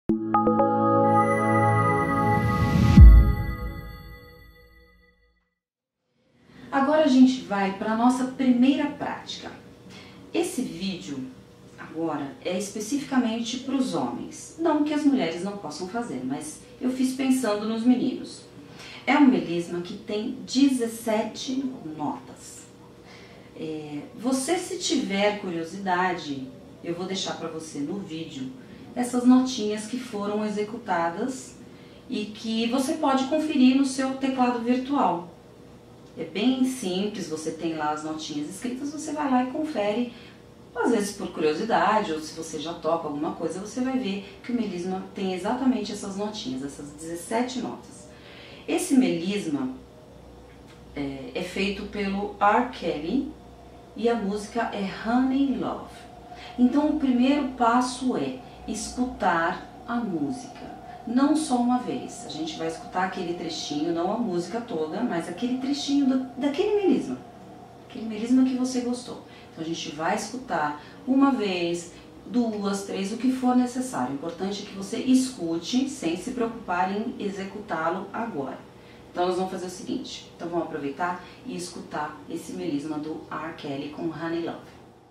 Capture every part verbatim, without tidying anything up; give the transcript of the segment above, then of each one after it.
Agora a gente vai para a nossa primeira prática. Esse vídeo agora é especificamente para os homens. Não que as mulheres não possam fazer, mas eu fiz pensando nos meninos. É um melisma que tem dezessete notas. É, você, se tiver curiosidade, eu vou deixar para você no vídeo essas notinhas que foram executadas e que você pode conferir no seu teclado virtual. É bem simples, você tem lá as notinhas escritas, você vai lá e confere, às vezes por curiosidade, ou se você já toca alguma coisa, você vai ver que o melisma tem exatamente essas notinhas, essas dezessete notas. Esse melisma é, é feito pelo R. Kelly e a música é Honey Love. Então o primeiro passo é escutar a música. Não só uma vez, a gente vai escutar aquele trechinho, não a música toda, mas aquele trechinho do, daquele melisma, aquele melisma que você gostou. Então a gente vai escutar uma vez, duas, três, o que for necessário. O importante é que você escute sem se preocupar em executá-lo agora. Então nós vamos fazer o seguinte, então vamos aproveitar e escutar esse melisma do R. Kelly com Honey Love.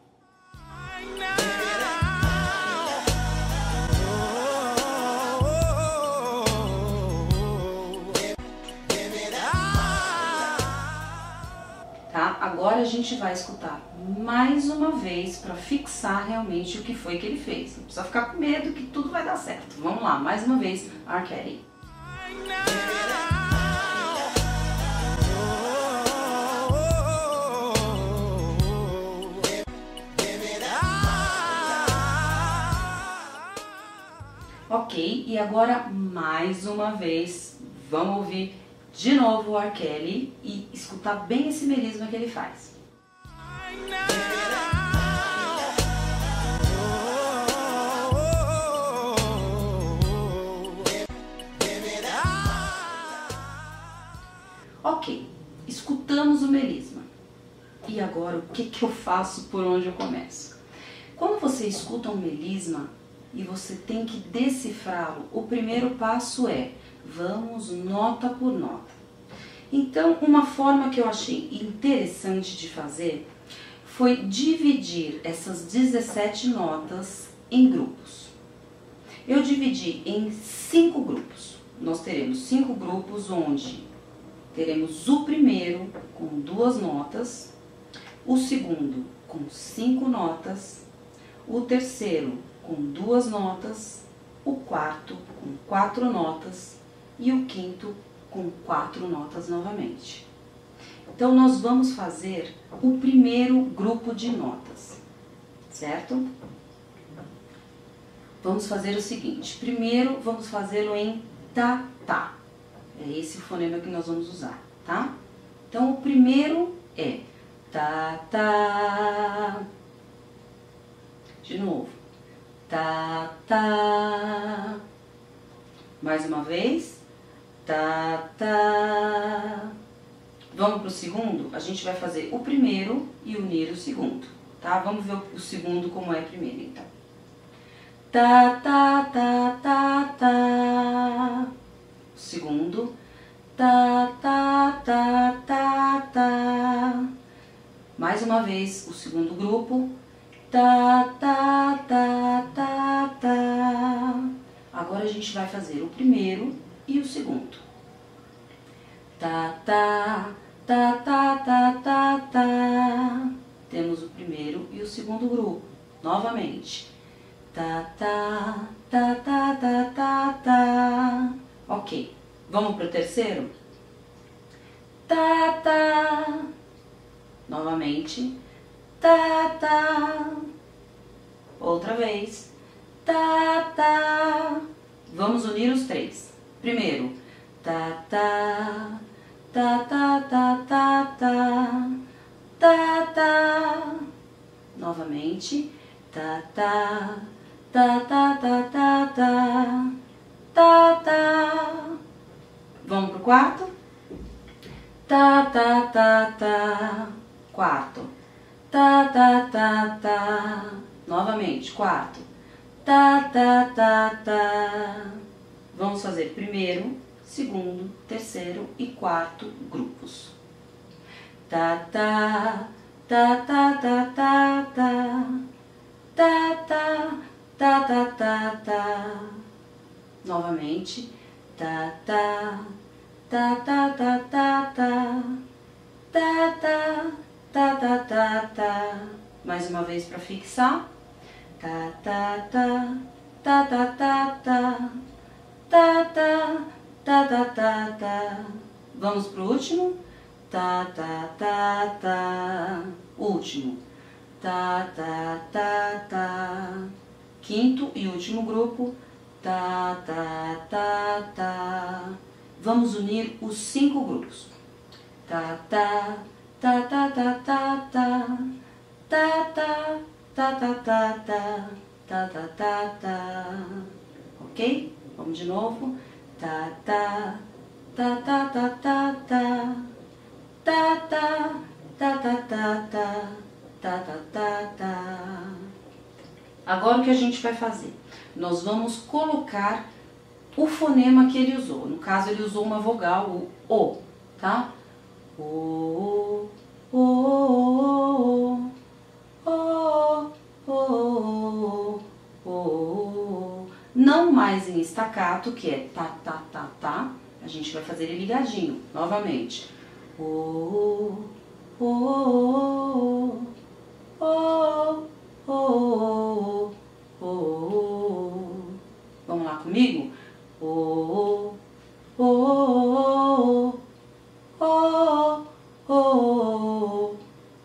Tá? Agora a gente vai escutar mais uma vez para fixar realmente o que foi que ele fez. Não precisa ficar com medo que tudo vai dar certo. Vamos lá, mais uma vez, R. Kelly. Ok, e agora mais uma vez, vamos ouvir de novo o R. Kelly e escutar bem esse melisma que ele faz. Ok, escutamos o melisma. E agora o que que eu faço, por onde eu começo? Quando você escuta um melisma e você tem que decifrá-lo, o primeiro passo é: vamos nota por nota. Então, uma forma que eu achei interessante de fazer foi dividir essas dezessete notas em grupos. Eu dividi em cinco grupos. Nós teremos cinco grupos onde teremos o primeiro com duas notas, o segundo com cinco notas, o terceiro com duas notas, o quarto com quatro notas e o quinto com quatro notas novamente. Então nós vamos fazer o primeiro grupo de notas, certo? Vamos fazer o seguinte, primeiro vamos fazê-lo em tá, tá. É esse o fonema que nós vamos usar, tá? Então o primeiro é tá, tá. De novo, tá, tá. Mais uma vez, tá, tá. Vamos para o segundo? A gente vai fazer o primeiro e unir o segundo, tá? Vamos ver o segundo como é primeiro, então. Tá, tá, tá, tá, tá. O segundo, tá, tá, tá, tá, tá. Mais uma vez, o segundo grupo, tá, tá, tá, tá, tá. Agora a gente vai fazer o primeiro e o segundo. Tá, tá, tá, tá, tá, tá, tá. Temos o primeiro e o segundo grupo. Novamente. Tá, tá, tá, tá, tá, tá, tá. Ok. Vamos para o terceiro? Tá, tá. Novamente. Tá, tá. Outra vez. Tá, tá. Vamos unir os três. Primeiro. Tá, tá. Tá, tá, tá, tá, tá. Tá, tá. Novamente. Tá, tá. Tá, tá, tá, tá, tá. Tá, tá. Vamos pro quarto? Tá, tá, tá, tá. Quarto. Tá, tá, tá, tá. Novamente, quarto. tá, tá, tá, tá. Vamos fazer primeiro, segundo, terceiro e quarto grupos. Tá, tá, tá, tá, tá, tá, tá, tá, tá, tá, tá, tá, tá. Novamente. Tá, tá, tá, tá, tá, tá, tá, tá, tá, tá, tá, tá, tá. Mais uma vez para fixar. Tá, tá, tá, tá, tá, tá, tá, tá, tá, tá, tá, tá, tá. Vamos pro último. Tá, tá, tá, tá. Último. Tá, tá, tá, tá. Quinto e último grupo. Tá, tá, tá, tá. Vamos unir os cinco grupos. Tá, tá, tá, tá, tá, tá, tá. Tá, tá, tá, tá, tá, tá. Tá, tá, tá, tá. Ok? Vamos de novo. Tá, tá, tá, tá, tá, tá, tá. Tá, tá, tá, tá, tá, tá. Tá, tá, tá, tá. Agora o que a gente vai fazer? Nós vamos colocar o fonema que ele usou. No caso, ele usou uma vogal, o O, tá? O, O, O, O, O, O, O. Não mais em estacato, que é tá, tá, tá, tá. A gente vai fazer ele ligadinho, novamente. O, O, O, O, O, O, O. Vamos lá comigo? O, O, O, O, O,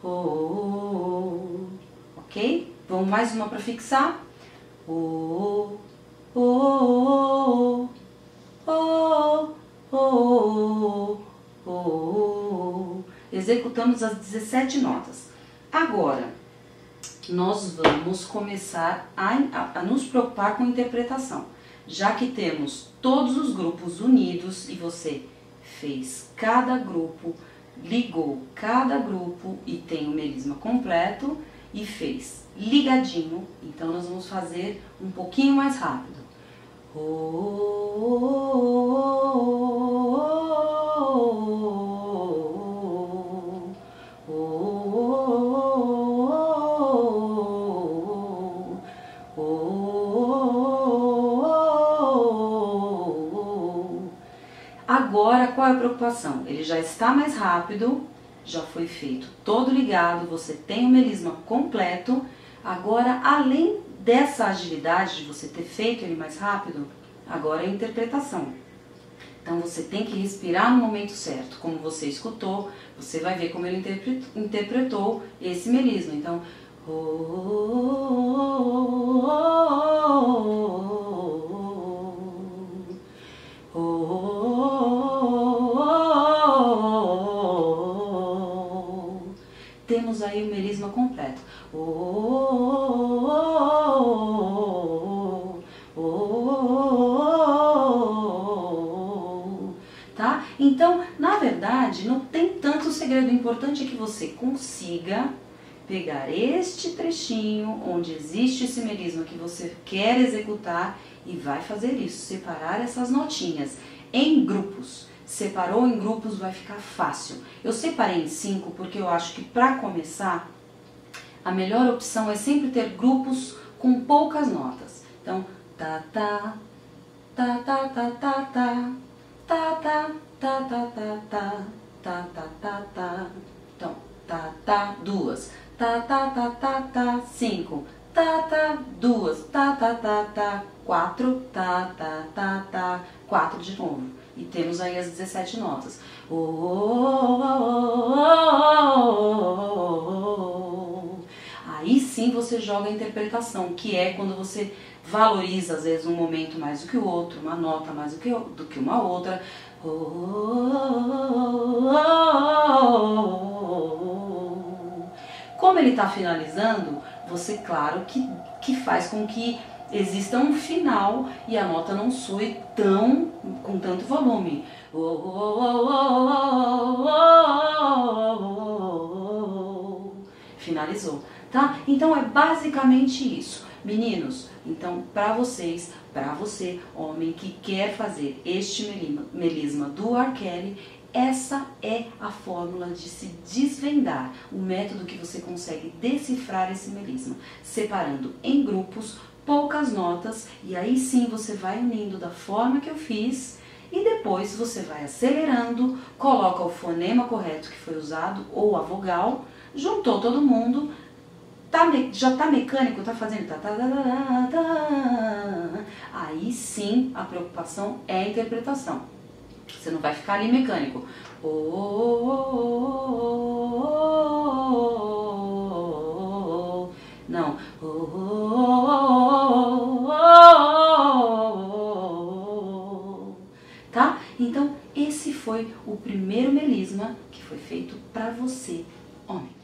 O. Ok? Vamos mais uma para fixar. O, O, O, O, O, O. Executamos as dezessete notas. Agora, nós vamos começar a, a, a nos preocupar com a interpretação. Já que temos todos os grupos unidos e você fez cada grupo, ligou cada grupo e tem o melisma completo e fez ligadinho, então nós vamos fazer um pouquinho mais rápido. O, agora, qual é a preocupação? Ele já está mais rápido, já foi feito todo ligado, você tem o melisma completo. Agora, além dessa agilidade de você ter feito ele mais rápido, agora é a interpretação. Então, você tem que respirar no momento certo. Como você escutou, você vai ver como ele interpretou, interpretou esse melisma. Então, oh, oh, oh, oh, oh. Temos aí o melisma completo. Oh, oh, oh, oh. Tá? Então, na verdade, não tem tanto segredo. O importante é que você consiga pegar este trechinho onde existe esse melisma que você quer executar e vai fazer isso, separar essas notinhas em grupos. Separou em grupos, vai ficar fácil. Eu separei em cinco porque eu acho que para começar, a melhor opção é sempre ter grupos com poucas notas. Então, tá, tá, tá, tá, tá, tá, tá, tá, tá, tá, tá, tá, tá, tá, tá, tá, tá. Então, tá, tá, duas, tá, tá, tá, tá, tá, cinco, tá, tá, duas, tá, tá, tá, tá, quatro, tá, tá, tá, tá, quatro de novo. E temos aí as dezessete notas. Oh, oh, oh, oh, oh. Aí sim você joga a interpretação, que é quando você valoriza às vezes um momento mais do que o outro, uma nota mais do que, do que uma outra. Oh, oh, oh, oh. Como ele está finalizando, você, claro, que, que faz com que exista um final e a nota não soe tão, com tanto volume. Oh, oh, oh, oh, oh, oh, oh, oh. Finalizou. tá? Então é basicamente isso. Meninos, então para vocês, para você, homem que quer fazer este melisma do R. Kelly, essa é a fórmula de se desvendar, o método que você consegue decifrar esse melisma, separando em grupos, poucas notas, e aí sim você vai unindo da forma que eu fiz, e depois você vai acelerando, coloca o fonema correto que foi usado, ou a vogal, juntou todo mundo, tá, já tá mecânico, tá fazendo tá, tá, tá, tá, tá, aí sim a preocupação é a interpretação. Você não vai ficar ali mecânico. Oh, oh, oh, oh, oh, não. Oh, oh, oh, tá? Então, esse foi o primeiro melisma que foi feito para você, homem.